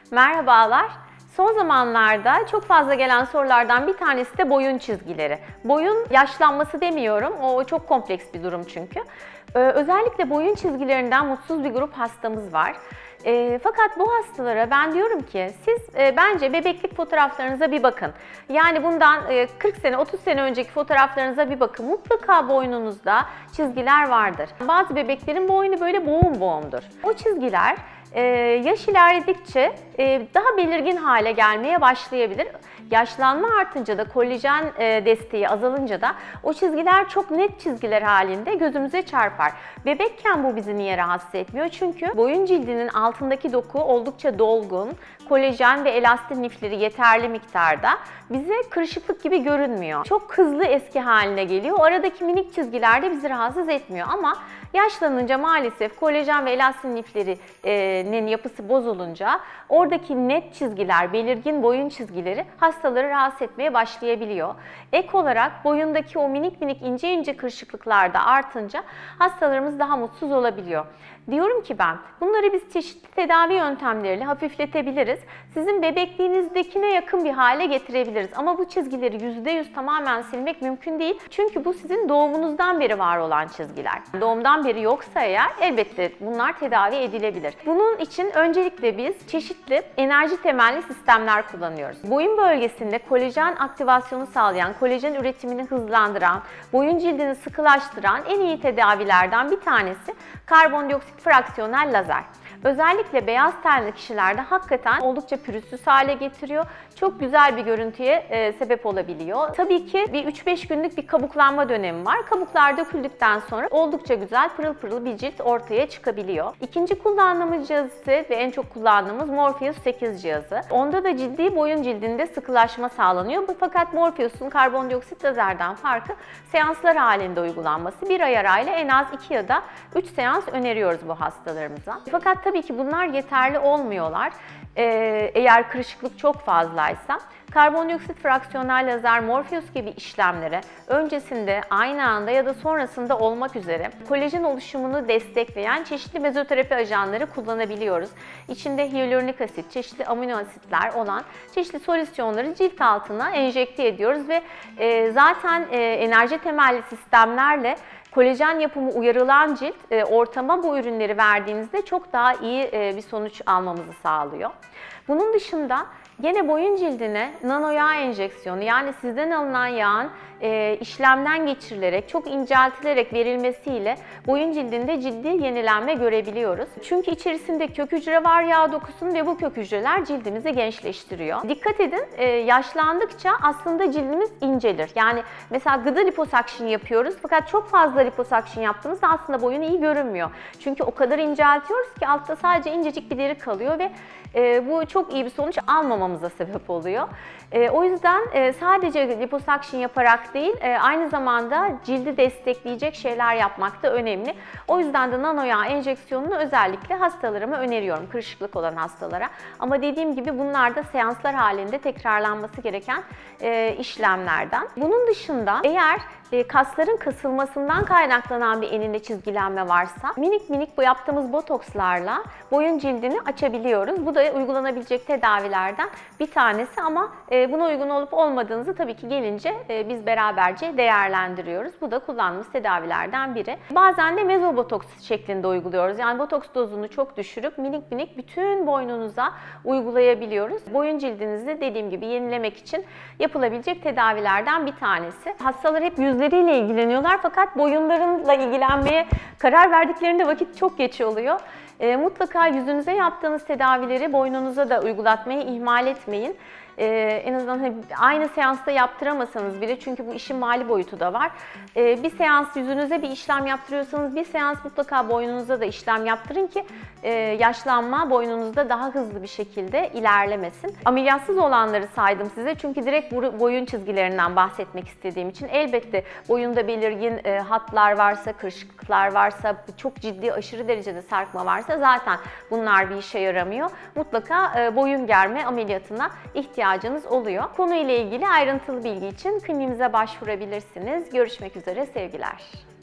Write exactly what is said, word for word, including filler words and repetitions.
Merhabalar. Son zamanlarda çok fazla gelen sorulardan bir tanesi de boyun çizgileri. Boyun yaşlanması demiyorum, o çok kompleks bir durum çünkü. Ee, özellikle boyun çizgilerinden mutsuz bir grup hastamız var. E, fakat bu hastalara ben diyorum ki siz e, bence bebeklik fotoğraflarınıza bir bakın. Yani bundan e, kırk sene, otuz sene önceki fotoğraflarınıza bir bakın. Mutlaka boynunuzda çizgiler vardır. Bazı bebeklerin boynu böyle boğum boğumdur. O çizgiler e, yaş ilerledikçe e, daha belirgin hale gelmeye başlayabilir. Yaşlanma artınca da kolajen e, desteği azalınca da o çizgiler çok net çizgiler halinde gözümüze çarpar. Bebekken bu bizi niye rahatsız etmiyor? Çünkü boyun cildinin altındaki doku oldukça dolgun, kolajen ve elastin lifleri yeterli miktarda. Bize kırışıklık gibi görünmüyor. Çok hızlı eski haline geliyor. O aradaki minik çizgiler de bizi rahatsız etmiyor ama yaşlanınca maalesef kolajen ve elastin liflerinin yapısı bozulunca oradaki net çizgiler, belirgin boyun çizgileri hastaları rahatsız etmeye başlayabiliyor. Ek olarak boyundaki o minik minik ince ince kırışıklıklar da artınca hastalarımız daha mutsuz olabiliyor. Diyorum ki ben, bunları biz çeşitli tedavi yöntemleriyle hafifletebiliriz. Sizin bebekliğinizdekine yakın bir hale getirebiliriz. Ama bu çizgileri yüzde yüz tamamen silmek mümkün değil. Çünkü bu sizin doğumunuzdan beri var olan çizgiler. Doğumdan beri yoksa eğer elbette bunlar tedavi edilebilir. Bunun için öncelikle biz çeşitli enerji temelli sistemler kullanıyoruz. Boyun bölgesinde kolajen aktivasyonu sağlayan, kolajen üretimini hızlandıran, boyun cildini sıkılaştıran en iyi tedavilerden bir tanesi karbondioksit fraksiyonel lazer. Özellikle beyaz tenli kişilerde hakikaten oldukça pürüzsüz hale getiriyor. Çok güzel bir görüntüye e, sebep olabiliyor. Tabii ki bir üç beş günlük bir kabuklanma dönemi var. Kabuklar döküldükten sonra oldukça güzel pırıl pırıl bir cilt ortaya çıkabiliyor. İkinci kullandığımız cihaz ise ve en çok kullandığımız Morpheus sekiz cihazı. Onda da ciddi boyun cildinde sıkılaşma sağlanıyor. Fakat Morpheus'un karbondioksit lazerden farkı seanslar halinde uygulanması. Bir ay arayla en az iki ya da üç seans öneriyoruz bu hastalarımıza. Fakat tabii ki bunlar yeterli olmuyorlar. Ee, eğer kırışıklık çok fazlaysa karbondioksit fraksiyonel lazer, Morpheus gibi işlemlere öncesinde, aynı anda ya da sonrasında olmak üzere kolajen oluşumunu destekleyen çeşitli mezoterapi ajanları kullanabiliyoruz. İçinde hyaluronik asit, çeşitli amino asitler olan çeşitli solüsyonları cilt altına enjekte ediyoruz ve e, zaten e, enerji temelli sistemlerle kolajen yapımı uyarılan cilt e, ortama bu ürünleri verdiğinizde çok daha iyi e, bir sonuç almamızı sağlıyor. Bunun dışında gene boyun cildine nano yağ enjeksiyonu, yani sizden alınan yağın e, işlemden geçirilerek, çok inceltilerek verilmesiyle boyun cildinde ciddi yenilenme görebiliyoruz. Çünkü içerisinde kök hücre var yağ dokusunun ve bu kök hücreler cildimizi gençleştiriyor. Dikkat edin, e, yaşlandıkça aslında cildimiz incelir. Yani mesela gıda liposuction yapıyoruz fakat çok fazla liposuction yaptığımızda aslında boyun iyi görünmüyor. Çünkü o kadar inceltiyoruz ki altta sadece incecik bir deri kalıyor ve e, bu çok iyi bir sonuç almamamıza sebep oluyor. E, o yüzden e, sadece liposuction yaparak değil, e, aynı zamanda cildi destekleyecek şeyler yapmak da önemli. O yüzden de nano yağ enjeksiyonunu özellikle hastalarıma öneriyorum, kırışıklık olan hastalara. Ama dediğim gibi bunlar da seanslar halinde tekrarlanması gereken e, işlemlerden. Bunun dışında eğer e, kasların kasılmasından kaynaklanan bir eninde çizgilenme varsa minik minik bu yaptığımız botokslarla boyun cildini açabiliyoruz. Bu da uygulanabilecek tedavilerden bir tanesi ama e, buna uygun olup olmadığınızı tabii ki gelince e, biz beraberce değerlendiriyoruz. Bu da kullandığımız tedavilerden biri. Bazen de mezobotoks şeklinde uyguluyoruz. Yani botoks dozunu çok düşürüp minik minik bütün boynunuza uygulayabiliyoruz. Boyun cildinizi dediğim gibi yenilemek için yapılabilecek tedavilerden bir tanesi. Hastalar hep yüzleriyle ilgileniyorlar fakat boyunlarıyla ilgilenmeye karar verdiklerinde vakit çok geç oluyor. E, mutlaka yüzünüze yaptığınız tedavileri boynunuza da uygulatmayı ihmal etmeyin. Ee, en azından hani aynı seansta yaptıramasanız bile, çünkü bu işin mali boyutu da var. Ee, bir seans yüzünüze bir işlem yaptırıyorsanız bir seans mutlaka boynunuza da işlem yaptırın ki e, yaşlanma boynunuzda daha hızlı bir şekilde ilerlemesin. Ameliyatsız olanları saydım size çünkü direkt boyun çizgilerinden bahsetmek istediğim için. Elbette boyunda belirgin e, hatlar varsa, kırışıklıklar varsa, çok ciddi aşırı derecede sarkma varsa zaten bunlar bir işe yaramıyor. Mutlaka e, boyun germe ameliyatına ihtiyaç ihtiyacınız oluyor. Konuyla ilgili ayrıntılı bilgi için kliniğimize başvurabilirsiniz. Görüşmek üzere, sevgiler.